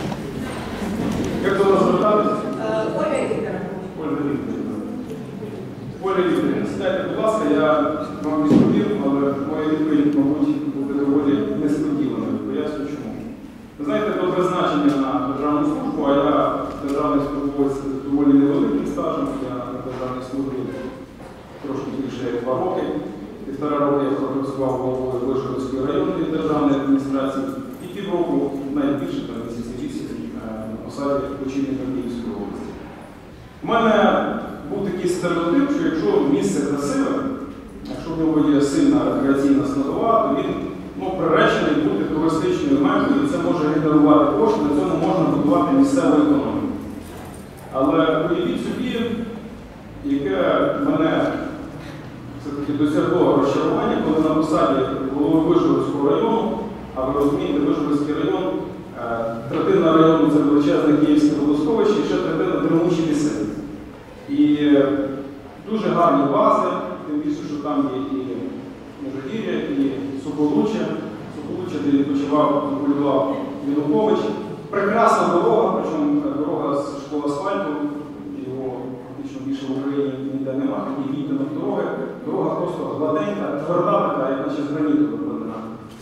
Як до вас звертатися? Оля Викторовна. Ольга Вікторівна. Оля Вікторівна, сідайте, будь ласка, я вам відповім, але моя відповідь, мабуть, буде доволі несподіваною. Поясню чому. Ви знаєте, до призначення на державну службу, а я державний службовець з доволі невеликим стажем, я на державній службі трошки більше як два роки. Півтора роки я пропрацював головою Вишгородської районної державної адміністрації і півроку, навіть більше, там місяці вісім, на посаді очільника Київської області. У мене був такий стереотип, що якщо місце красиве, якщо в нього є сильна рекреаційна складова, то він ну, приречений бути туристичною мекою, і це може генерувати кошти, на цьому можна будувати місцеву економіку. Але уявіть собі, яке мене все-таки досягло розчарування, коли на посаді голови Вишгородського району, а ви розумієте, Вишгородський район, третина району це величезне Київське водосховище і ще третина дремучі ліси. І дуже гарні бази, тим більше, що там є і Межигір'я, і Соколуччя, Соколуччя, де відпочивав, полював Янукович. Прекрасна дорога, причому дорога з школи асфальту, його фактично більше в Україні ніде немає, такі відтинок дороги. Дорога просто гладенька, тверда така, як наче з граніту викладена.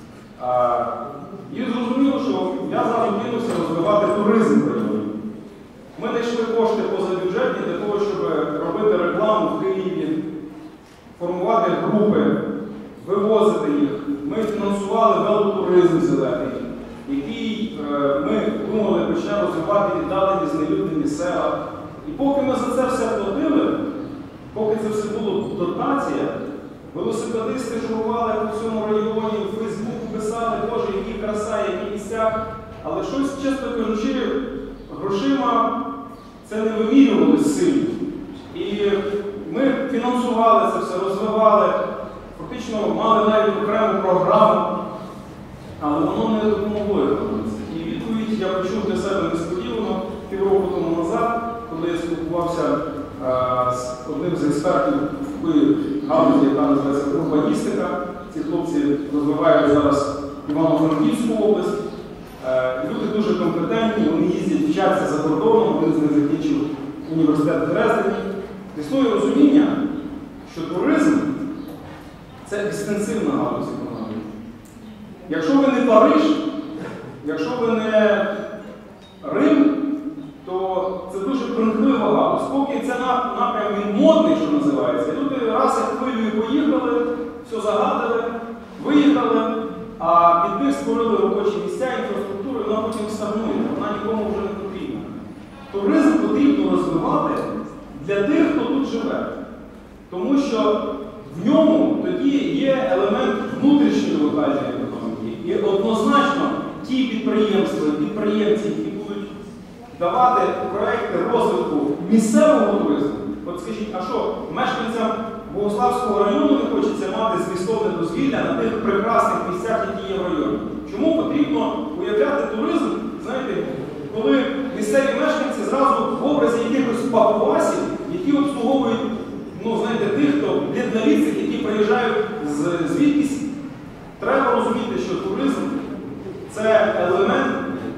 І зрозуміло, що я зразу кинувся розвивати туризм в районі. Ми знайшли кошти позабюджетні для того, щоб робити рекламу в Києві, формувати групи, вивозити їх. Ми фінансували велотуризм зелений, який ми думали почне розвивати віддалені знелюднені села. І поки ми за це все платили, поки це все було дотація, велосипедисти журували по всьому районі, у Фейсбуку писали, Боже, які краса, які місця. Але щось, чесно кажучи, грошима це не вимірювалося сильно. І ми фінансували це все, розвивали, фактично мали навіть окрему програму, але воно не допомогло економіці. І відповідь я почув для себе несподівано півроку тому назад, коли я спілкувався а, з одним з експертів в галузі, яка називається урбаністика. Ці хлопці розвивають зараз Івано-Франківську область. Е, Люди дуже компетентні, вони їздять вчатися за кордоном, один з них закінчив університет в Дрездені. Існує розуміння, що туризм – це екстенсивна галузь економіки. Якщо ви не Париж, якщо ви не Рим, то це дуже примхлива галузь. Поки цей напрям він модний, що називається, люди раз як хвилею поїхали, все загадали, виїхали, а під них створили робочі місця, інфраструктуру, і вона потім стагнує, вона нікому вже не потрібна. Туризм потрібно розвивати для тих, хто тут живе. Тому що в ньому тоді є елемент внутрішньої локальної економіки. І однозначно ті підприємства, підприємці, які будуть давати проекти розвитку місцевого туризму, от скажіть, а що, мешканцям Богославського району не хочеться мати змістовне дозвілля на тих прекрасних місцях, які є в районі? Чому потрібно уявляти туризм, знаєте, коли місцеві мешканці зразу в образі якихось папуасів, які обслуговують, ну, знаєте, тих, хто блідноліцих, які приїжджають з, звідкись? Треба розуміти, що туризм – це елемент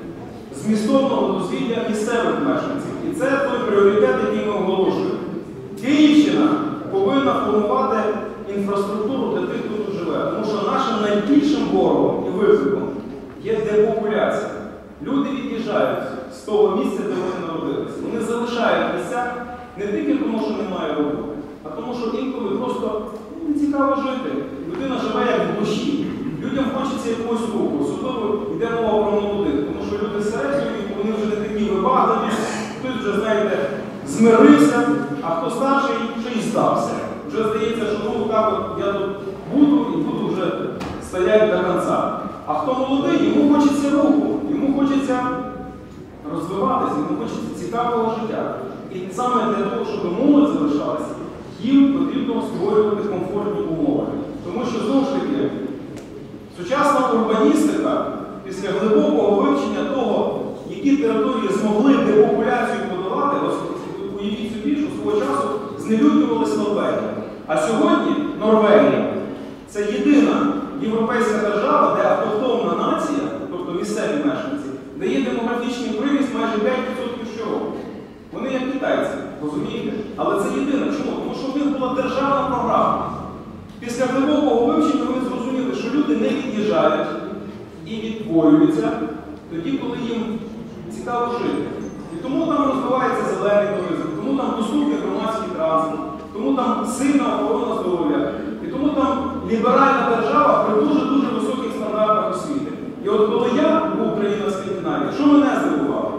змістовного дозвілля місцевих мешканців. І це той пріоритет, який ми оголошуємо. Київщина повинна формувати інфраструктуру для тих, хто тут живе. Тому що нашим найбільшим ворогом і викликом є депопуляція. Люди від'їжджають з того місця, де вони народилися. Вони залишають місця не тільки тому, що немає роботи, а тому, що інколи просто не цікаво жити. Людина живе як в глуші. Людям хочеться якогось руху. Особливо йде мова про молодих, тому що люди середньої віку, вони вже не такі вибагливі, хтось вже, знаєте, змирився, а хто старший, ще й здався. Вже здається, що ну, так от я тут буду і буду вже стояти до кінця. А хто молодий, йому хочеться руху, йому хочеться розвиватися, йому хочеться цікавого життя. І саме для того, щоб молодь залишалася, їм потрібно створювати комфортні умови. Тому що, знову ж таки, сучасна урбаністика після глибокого вивчення того, які території змогли депопуляцію подолати, уявіть собі, що свого часу знелюднювалася Норвегія. А сьогодні Норвегія – це єдина європейська держава, де автохтонна нація, тобто місцеві мешканці, дає демографічний приріст майже п'ять відсотків щороку. Вони як китайці, розумієте? Але це єдине. Чому? Тому що в них була державна програма. Після глибокого вивчення вони зрозуміли, що люди не від'їжджають і відтворюються тоді, коли їм цікаво жити. І тому там розвивається зелений туризм, тому там доступний громадський транспорт, тому там сильна охорона здоров'я, і тому там ліберальна держава при дуже-дуже високих стандартах освіти. І от коли я був в країнах Скандинавії, що мене здивувало?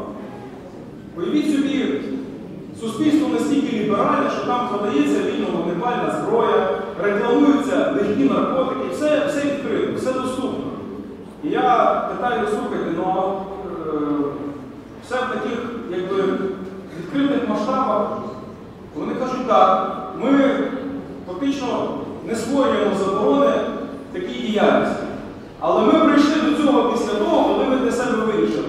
Уявіть собі, суспільство настільки ліберальне, що там продається вільно вогнепальна зброя, рекламуються легкі наркотики, все, все відкрито, все доступно. І я питаю, слухайте, ну а е, все в таких якби, відкритих масштабах, вони кажуть так, ми фактично не створюємо заборони такій діяльності. Але ми прийшли до цього після того, коли ми для себе вирішили.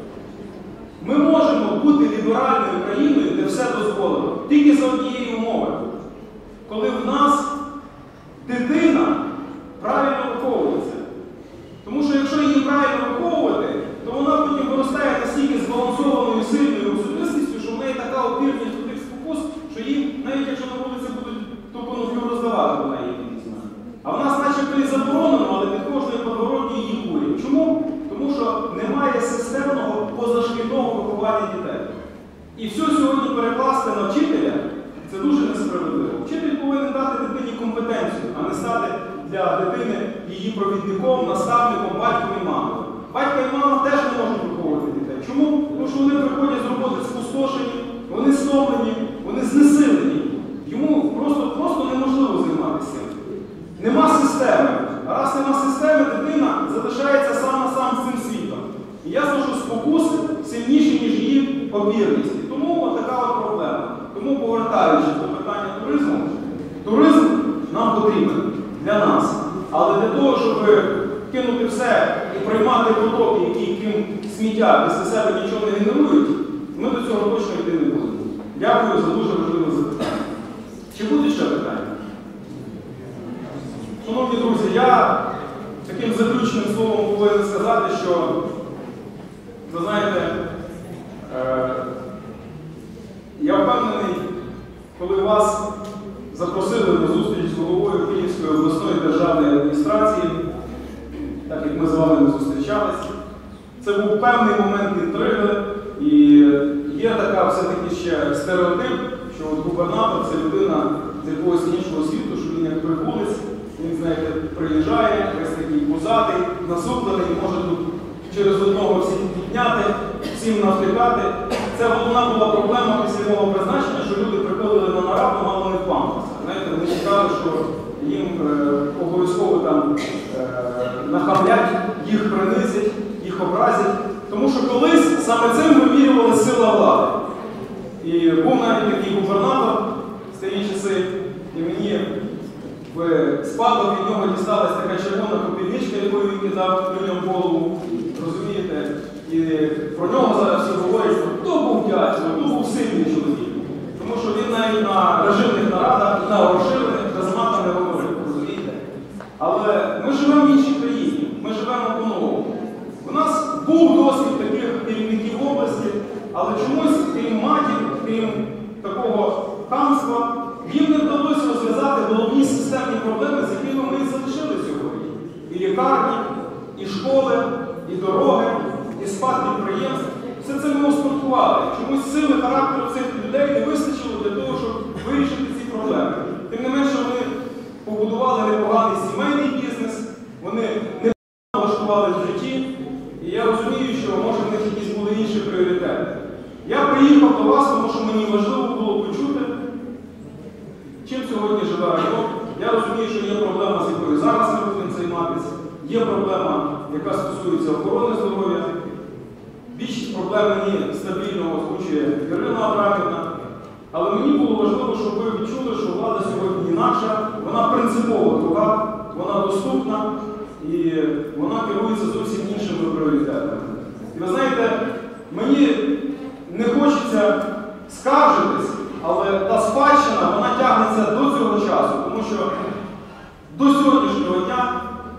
Ми можемо бути ліберальною країною, де все дозволено, тільки за однієї умови. Коли в нас дитина правильно виховується. Тому що якщо її правильно виховувати, то вона потім виростає настільки збалансованою, сильною особистістю, що в неї така опірність до тих спокус, що їм, навіть якщо на вулиці будуть тупонофлю роздавати, вона її не візьме. А в нас начебто і заборонено, але під кожною подворотньою її курять. Чому? Тому що немає системного позашкільного виховання дітей. І все сьогодні перекласти на вчителя – це дуже несправедливо. Вчитель повинен дати дитині компетенцію, а не стати для дитини її провідником, наставником, батьком і мамою. Батько і мама теж не можуть виховувати дітей. Чому? Тому що вони приходять з роботи спустошені, вони стомлені, вони знесилені. Йому просто, просто неможливо займатися цим. Нема системи. А раз нема системи, дитина залишається сам на сам з цим світом. І ясно, що спокуси сильніші, ніж її обірність. І тому от така от проблема. Тому, повертаючись до питання туризму, туризм нам потрібен для нас. Але для того, щоб кинути все і приймати потоки, які крім сміття після себе нічого не генерують, ми до цього точно йти не будемо. Дякую за дуже важливе запитання. Чи будуть ще питання? Шановні друзі, я таким заключним словом говорю. коли вас запросили на зустріч з головою Київської обласної державної адміністрації, так як ми з вами не зустрічалися. Це був певний момент інтриги, і є така все-таки ще стереотип, що от губернатор – це людина з якогось іншого світу, що він як прибулець, він, знаєте, приїжджає, весь такий пузатий, насуплений, може тут через одного всіх підняти, всім навтикати. Це головна була проблема після мого призначення, що люди приходили на нараду, мало не впам'ятатися. Знаєте, вони чекали, що їм е, обов'язково там е, нахамлять, їх принизять, їх образять. Тому що колись саме цим вимірювали сила влади. І був навіть такий губернатор в старі часи, і мені в спадок від нього дісталась така червона попільничка, якою він кидав людям в голову. Розумієте? І про нього зараз всі говорять, що хто був дядько, хто був сильний чоловік. Тому що він навіть на режимних нарадах, на розширених без мата не говорив. Розумієте? Але ми живемо в іншій країні, ми живемо по-новому. У нас був досвід таких керівників області, але чомусь, крім матів, крім такого хамства, їм не вдалося розв'язати головні системні проблеми, з якими ми і залишили сьогодні. І лікарні, і школи, і дороги, і спад підприємств. Все це ми успадкували. Чомусь сили характеру цих людей не вистачило для того, щоб вирішити ці проблеми. Тим не менше, вони побудували непоганий сімейний бізнес, вони не влаштували в житті. І я розумію, що, може, в них якісь були інші пріоритети. Я приїхав до вас, тому що мені важливо було почути, чим сьогодні живе район. Я розумію, що є проблема, з якою зараз ми будемо займатися. Є проблема, яка стосується охорони здоров'я. Більшість проблем мені стабільно озвучує Ірина Абрамівна. Але мені було важливо, щоб ви відчули, що влада сьогодні інакша, вона принципово друга, вона доступна і вона керується зовсім іншими пріоритетами. І ви знаєте, мені не хочеться скаржитись, але та спадщина, вона тягнеться до цього часу, тому що до сьогоднішнього дня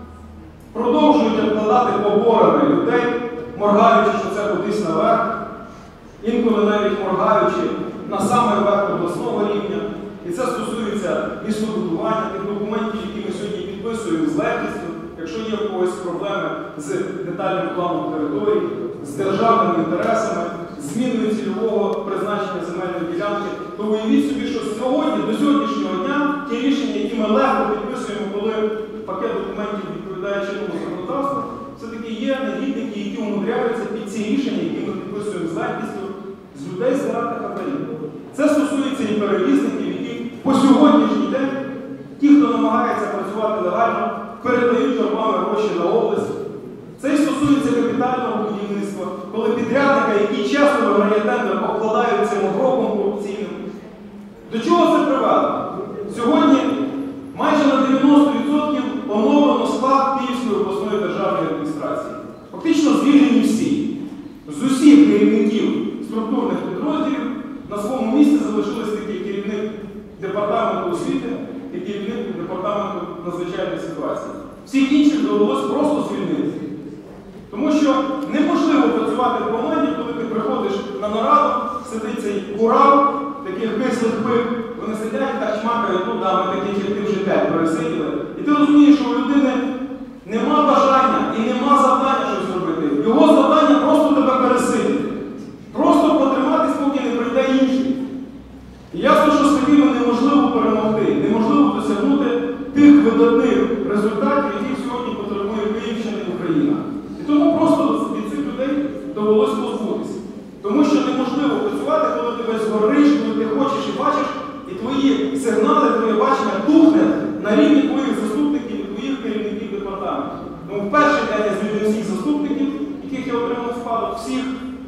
продовжують обкладати поборами людей, моргаючи, що це кудись наверх, інколи навіть моргаючи на самий верх обласного рівня. І це стосується містобудування, тих документів, які ми сьогодні підписуємо з легкістю. Якщо є в когось проблеми з детальним планом території, з державними інтересами, зміною цільового призначення земельної ділянки, то уявіть собі, що сьогодні, до сьогоднішнього дня, ті рішення, які ми легко підписуємо, коли пакет документів відповідає чинному законодавству, все-таки є негідники, які умудряються під ці рішення, які ми підписуємо з легкістю, з людей збирати хабарі. Це стосується і перевізників, які по сьогоднішній день, ті, хто намагається працювати легально, передають торбами гроші на область. Це і стосується капітального будівництва, коли підрядника, який чесно виграє тендер, обкладають цим обробом корупційним. До чого це привело? Сьогодні майже на дев'яносто відсотків оновлено склад Київської обласної державної адміністрації. Фактично звільнені всі. З усіх керівників структурних підрозділів на своєму місці залишились такий керівник департаменту освіти і керівник департаменту надзвичайної ситуації. Всіх інших довелося просто звільнити. Тому що неможливо працювати в команді, коли ти приходиш на нараду, сидить цей курал, таких кислих пик, вони сидять і так шмакають, ну да, ми таких, як ти вже п'ять пересиділи. І ти розумієш, що у людини нема бажання і нема завдання щось зробити. Його завдання просто тебе пересидіти. Просто потриматись, поки не прийде інший. І ясно, що з такими неможливо перемогти, неможливо досягнути тих видатних результатів, яких сьогодні потребує Київщина і Україна. І тому просто від цих людей довелося позбутися. Тому що неможливо працювати, коли ти весь гориш, коли ти хочеш і бачиш, і твої сигнали, твоє бачення тухне на рівні твоїх заступників і твоїх керівників департаментів. Тому в перший день я звільнив всіх заступників, яких я отримав спадок, всіх,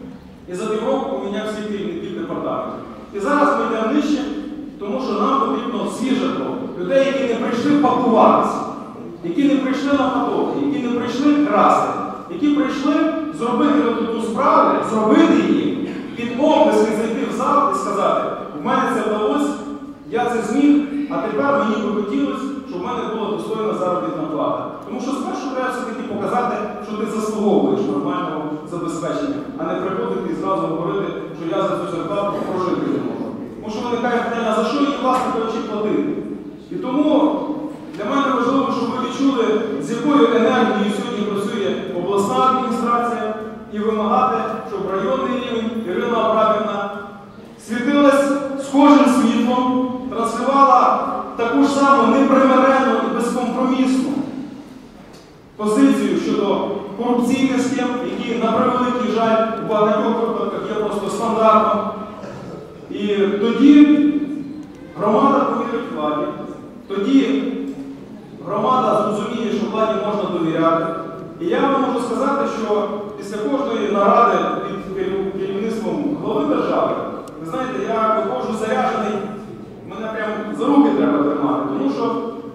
і за півроку поміняв всіх керівників департаментів. І зараз ми йдемо нижче, тому що нам потрібно свіжа кров. Людей, які не прийшли пакуватися, які не прийшли на фотографії, які не прийшли красти, які прийшли зробити ту справу, зробити її, під облески зайти в зал і сказати, в мене це вдалося, я це зміг, а тепер мені би хотілося, щоб в мене була достойна заробітна плата. Тому що спершу треба все-таки показати, що ти заслуговуєш нормального забезпечення, а не приходити і зразу говорити, що я за цю зарплату прожити не можу. Тому що виникає питання, за що їм власне кажучи платити. І тому для мене важливо, щоб ви відчули, з якою енергією сьогодні працює обласна адміністрація, і вимагати, щоб районний рівень Ірина Абрамівна світилась схожим світлом, транслювала таку ж саму непримирену і безкомпромісну позицію щодо корупційних схем, які, на превеликий жаль, у багатьох випадках є просто стандартом. І тоді громада повірить владі, тоді громада зрозуміє, що владі можна довіряти. І я вам можу сказати, що після кожної наради під керівництвом глави держави, ви знаєте, я виходжу заряджений, мене прямо за руки треба тримати, тому що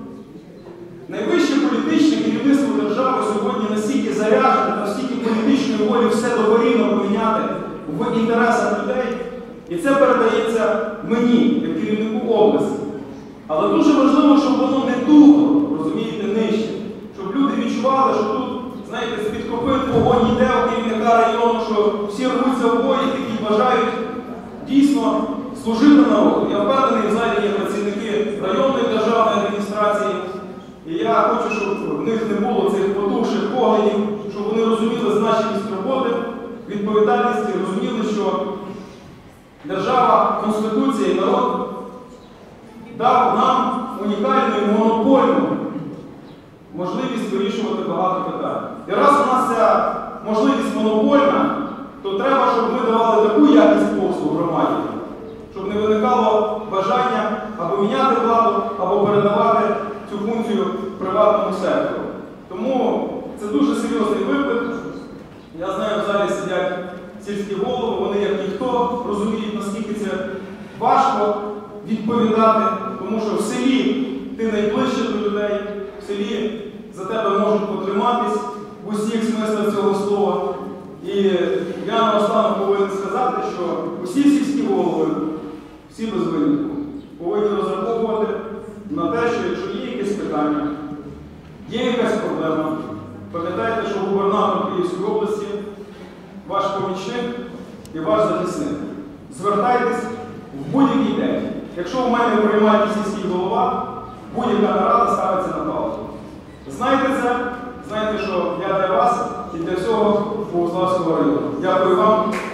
найвище політичне керівництво держави сьогодні настільки заряджене, настільки політичної волі все докорінно поміняти в інтересах людей, і це передається мені, як керівнику області. Але дуже важливо, щоб воно не тухло, розумієте, нижче. Щоб люди відчували, що тут, знаєте, з-під копит вогонь йде у керівника району, що всі рвуться в бої, які бажають дійсно служити народу. Я впевнений, в залі є працівники районної державної адміністрації. І я хочу, щоб в них не було цих потухших поглядів, щоб вони розуміли значність роботи, відповідальності, розуміли, що держава, Конституція і народ дав нам унікальну і монопольну можливість вирішувати багато питань. І раз у нас ця можливість монопольна, то треба, щоб ми давали таку якість послуг громаді, щоб не виникало бажання або міняти владу, або передавати цю функцію приватному сектору. Тому це дуже серйозний виклик. Я знаю, в залі сидять сільські голови, вони як ніхто розуміють, наскільки це важко відповідати, тому що в селі ти найближче до людей, в селі за тебе можуть потриматись в усіх смислах цього слова. І я наостанок повинен сказати, що усі сільські голови, всі без винятку, повинні розраховувати на те, що якщо є якесь питання, є якась проблема, пам'ятайте, що губернатор Київської області ваш помічник і ваш захисник. Звертайтесь в будь-який день. Якщо у мене приймає сільський голова, будь-яка нарада ставиться на паузу. Знайте це, знайте, що я для вас і для всього Богославського району. Дякую вам.